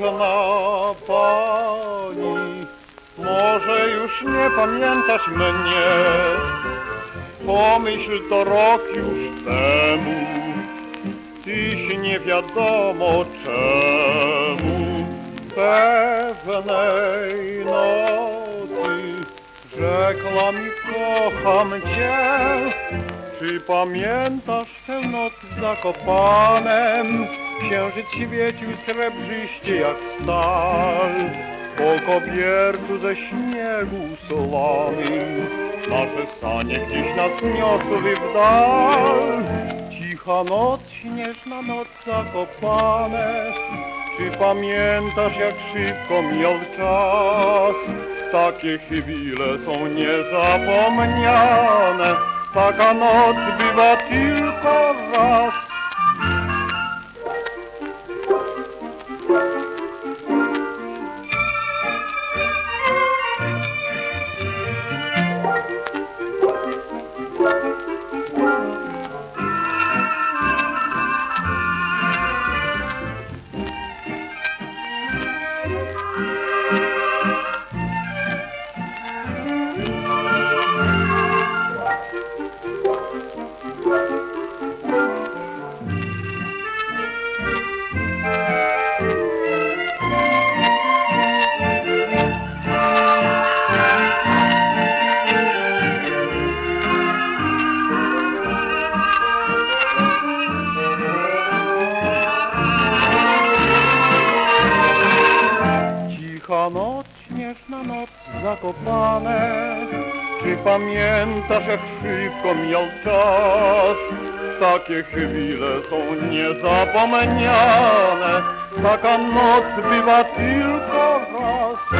Piękna pani, może już nie pamiętasz mnie. Pomyśl, to rok już temu, tyś nie wiadomo czemu pewnej nocy rzekła mi: kocham cię. Czy pamiętasz tę noc w Zakopanem? Księżyc świecił srebrzyście jak stal, po kobiercu ze śniegu solanym nasze sanie gdzieś nas niosły w dal. Cicha noc, śnieżna noc, Zakopane, czy pamiętasz, jak szybko mijał czas? Takie chwile są niezapomniane, taka noc bywa tylko raz. Cicha noc, śnieżna noc, Zakopane, czy pamiętasz, jak szybko mijał czas? Takie chwile są niezapomniane, taka noc bywa tylko raz.